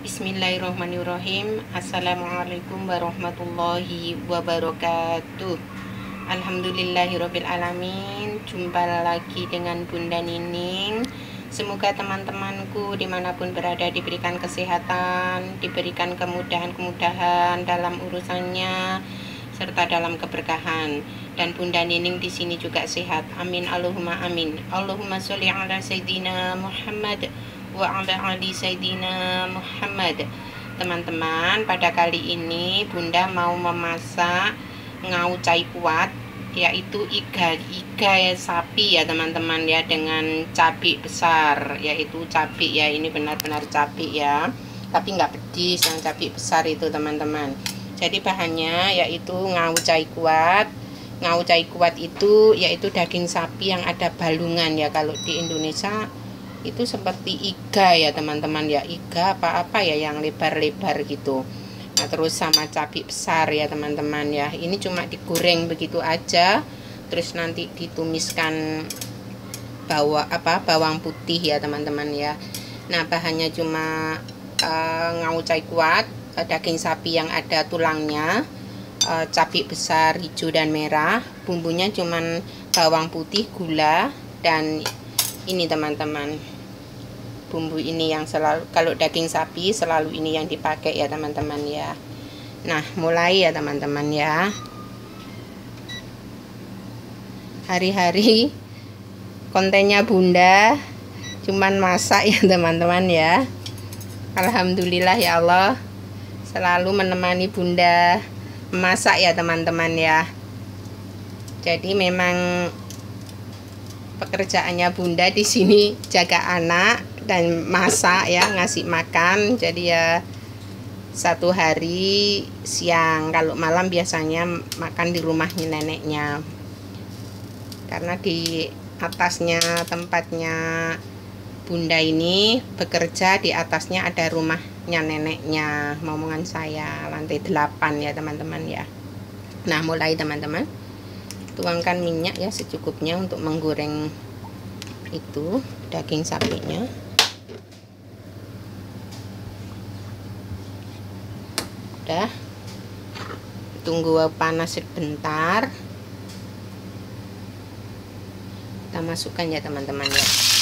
Bismillahirrahmanirrahim. Assalamualaikum warahmatullahi wabarakatuh. Alhamdulillahirabbil alamin. Jumpa lagi dengan Bunda Nining. Semoga teman-temanku dimanapun berada diberikan kesehatan, diberikan kemudahan-kemudahan dalam urusannya, serta dalam keberkahan. Dan Bunda Nining di sini juga sehat. Amin Allahumma amin. Allahumma sholli ala sayyidina Muhammad wa ala ali sayyidina Muhammad. Teman-teman, pada kali ini Bunda mau memasak ngau cai kuat, yaitu iga sapi ya teman-teman ya, dengan cabai besar, yaitu cabai ya, ini benar-benar cabai ya, tapi nggak pedis, yang cabai besar itu teman-teman. Jadi bahannya yaitu ngau cai kuat. Ngau cai kuat itu yaitu daging sapi yang ada balungan ya, kalau di Indonesia itu seperti iga ya teman-teman ya, iga apa-apa ya yang lebar-lebar gitu. Nah terus sama cabai besar ya teman-teman ya, ini cuma digoreng begitu aja, terus nanti ditumiskan bawang putih ya teman-teman ya. Nah bahannya cuma ngau cai kuat, daging sapi yang ada tulangnya, cabai besar hijau dan merah, bumbunya cuman bawang putih, gula, dan ini teman-teman, bumbu ini yang selalu, kalau daging sapi selalu ini yang dipakai ya teman-teman ya. Nah mulai ya teman-teman ya, hari-hari kontennya Bunda cuman masak ya teman-teman ya. Alhamdulillah ya Allah selalu menemani Bunda memasak ya teman-teman ya. Jadi memang pekerjaannya Bunda di sini jaga anak dan masak ya, ngasih makan. Jadi ya satu hari siang, kalau malam biasanya makan di rumahnya neneknya, karena di atasnya tempatnya Bunda ini bekerja, di atasnya ada rumahnya neneknya, momongan saya, lantai 8 ya teman-teman ya. Nah mulai teman-teman, tuangkan minyak ya secukupnya untuk menggoreng itu daging sapinya. Udah, tunggu panas sebentar, kita masukkan ya teman-teman ya.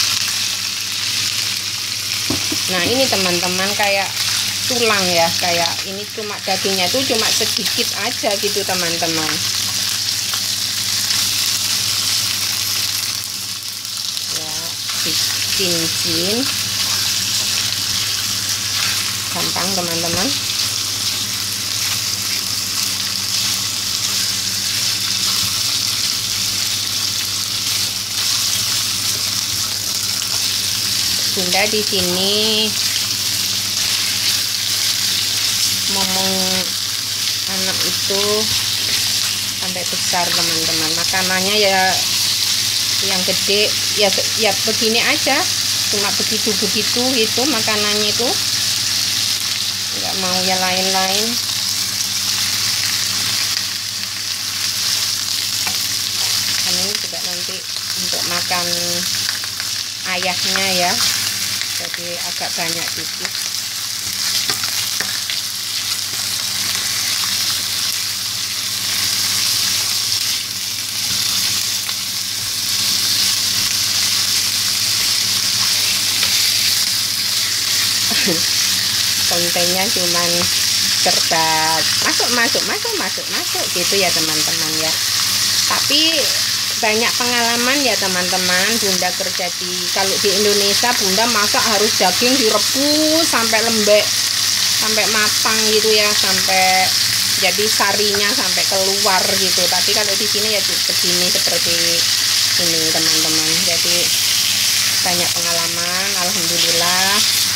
Nah ini teman-teman kayak tulang ya, kayak ini cuma dagingnya tuh cuma sedikit aja gitu teman-teman. Cincin gampang teman-teman. Bunda di sini ngomong anak itu sampai besar teman-teman, makanannya ya yang gede ya begini aja, cuma begitu gitu makanannya itu, nggak mau ya lain-lain. Kan ini juga nanti untuk makan ayahnya ya, jadi agak banyak dikit. Kontennya cuman serba masuk gitu ya teman-teman ya, tapi banyak pengalaman ya teman-teman. Bunda kerja kalau di Indonesia Bunda masak harus daging direbus sampai lembek, sampai matang gitu ya, sampai jadi sarinya sampai keluar gitu. Tapi kalau di sini ya begini, seperti ini teman-teman. Jadi banyak pengalaman, alhamdulillah.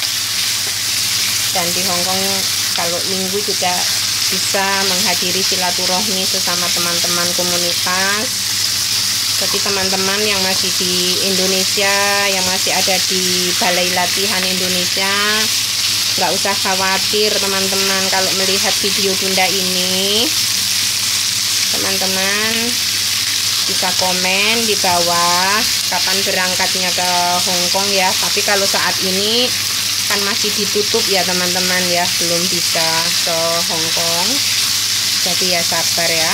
Dan di Hongkong kalau minggu juga bisa menghadiri silaturahmi sesama teman-teman komunitas. Jadi teman-teman yang masih di Indonesia, yang masih ada di balai latihan Indonesia, nggak usah khawatir teman-teman kalau melihat video Bunda ini. Teman-teman bisa komen di bawah kapan berangkatnya ke Hongkong ya. Tapi kalau saat ini kan masih ditutup ya teman-teman ya, belum bisa ke Hongkong, jadi ya sabar ya.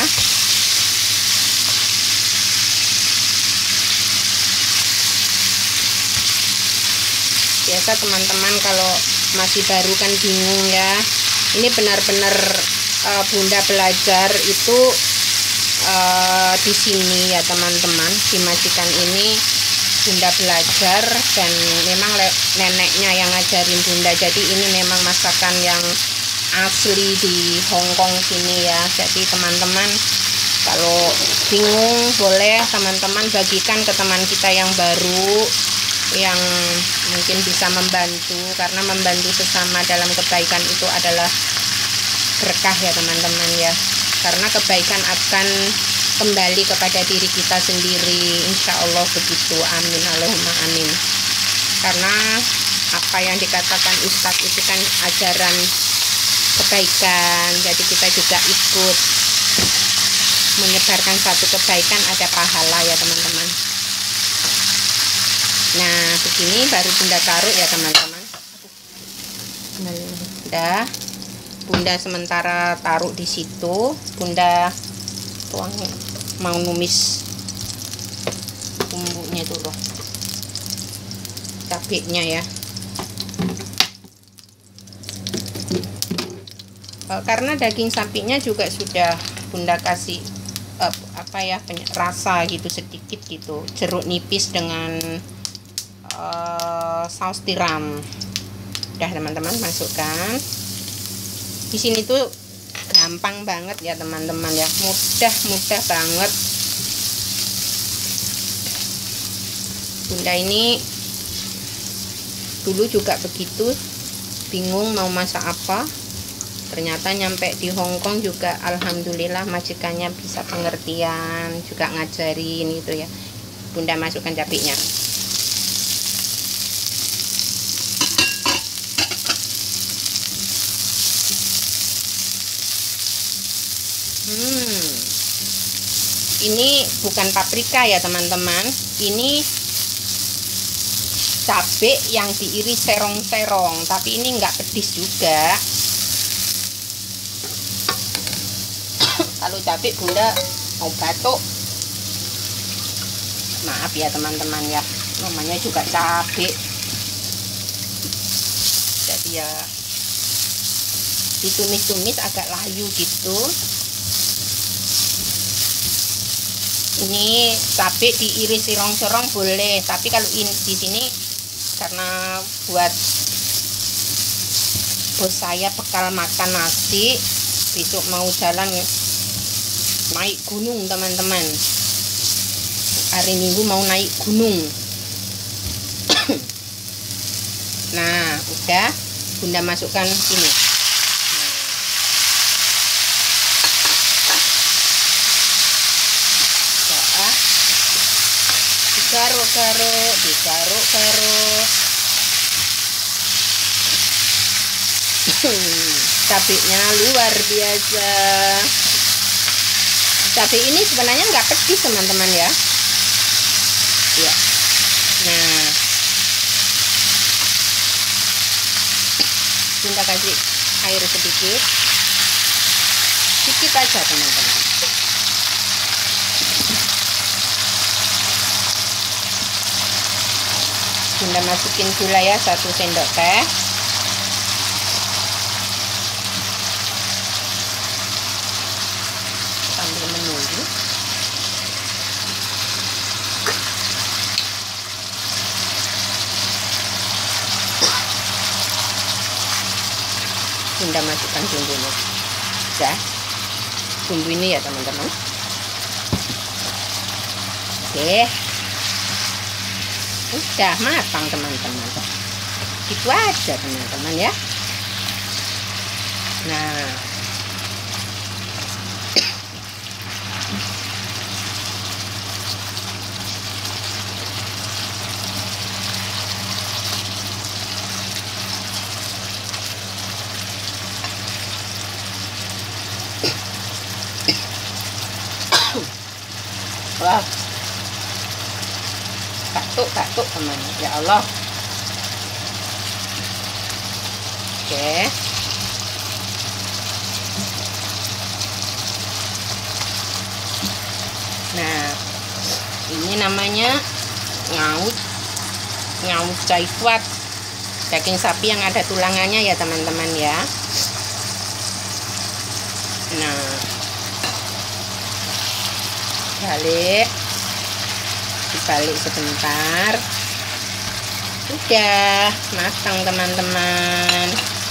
Biasa teman-teman kalau masih baru kan bingung ya. Ini benar-benar Bunda belajar itu di sini ya teman-teman, di majikan ini Bunda belajar, dan memang neneknya yang ngajarin Bunda, jadi ini memang masakan yang asli di Hongkong sini ya. Jadi teman-teman kalau bingung boleh teman-teman bagikan ke teman kita yang baru, yang mungkin bisa membantu, karena membantu sesama dalam kebaikan itu adalah berkah ya teman-teman ya, karena kebaikan akan kembali kepada diri kita sendiri, insya Allah begitu, amin Allahumma amin. Karena apa yang dikatakan Ustadz itu kan ajaran kebaikan, jadi kita juga ikut menyebarkan satu kebaikan, ada pahala ya teman-teman. Nah begini baru Bunda taruh ya teman-teman. Udah Bunda sementara taruh di situ. Bunda tuangin, mau numis bumbunya itu loh, cabenya ya. Karena daging sapinya juga sudah Bunda kasih rasa gitu sedikit gitu, jeruk nipis dengan saus tiram. Udah teman-teman masukkan. Di sini tuh gampang banget ya teman-teman ya, mudah banget. Bunda ini dulu juga begitu, bingung mau masak apa, ternyata nyampe di Hongkong juga alhamdulillah majikannya bisa pengertian, juga ngajarin gitu ya. Bunda masukkan cabenya. Ini bukan paprika ya teman-teman, ini cabai yang diiris serong-serong, tapi ini nggak pedes juga. Kalau cabai Bunda mau batuk, maaf ya teman-teman ya, namanya juga cabai, jadi ya ditumis-tumis agak layu gitu. Ini cabai diiris serong-serong boleh, tapi kalau di sini karena buat bos saya bekal makan nasi, besok mau jalan naik gunung teman-teman, hari Minggu mau naik gunung. Nah udah Bunda masukkan ini. Digaruk-garuk cabenya luar biasa. Cabai ini sebenarnya nggak pedes teman-teman ya. Nah Bunda kasih air sedikit aja teman-teman. Bunda masukin gula ya, 1 sendok teh. Sambil menunggu. Bunda masukkan bumbunya. Udah. Bumbu ini ya teman-teman. Oke. Udah matang teman-teman, itu aja teman-teman ya. Nah wah, batuk teman, ya Allah. Oke. Nah, ini namanya ngawut cai kuat, daging sapi yang ada tulangannya ya teman-teman ya. Nah, dibalik sebentar, udah matang teman-teman.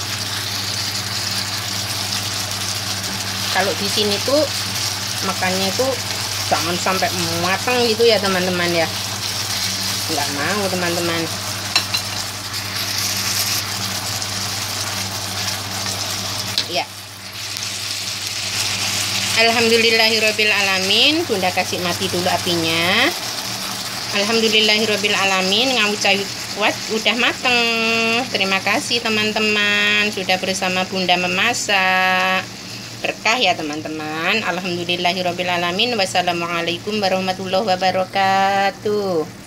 Kalau di sini tuh makannya itu jangan sampai matang gitu ya teman-teman ya, nggak mau teman-teman. Ya, alhamdulillahirobbilalamin. Bunda kasih mati dulu apinya. Alhamdulillahirobbilalamin, ngawut cai kuat udah mateng. Terima kasih teman-teman sudah bersama Bunda memasak. Berkah ya teman-teman. Alhamdulillahirobbilalamin. Wassalamualaikum warahmatullahi wabarakatuh.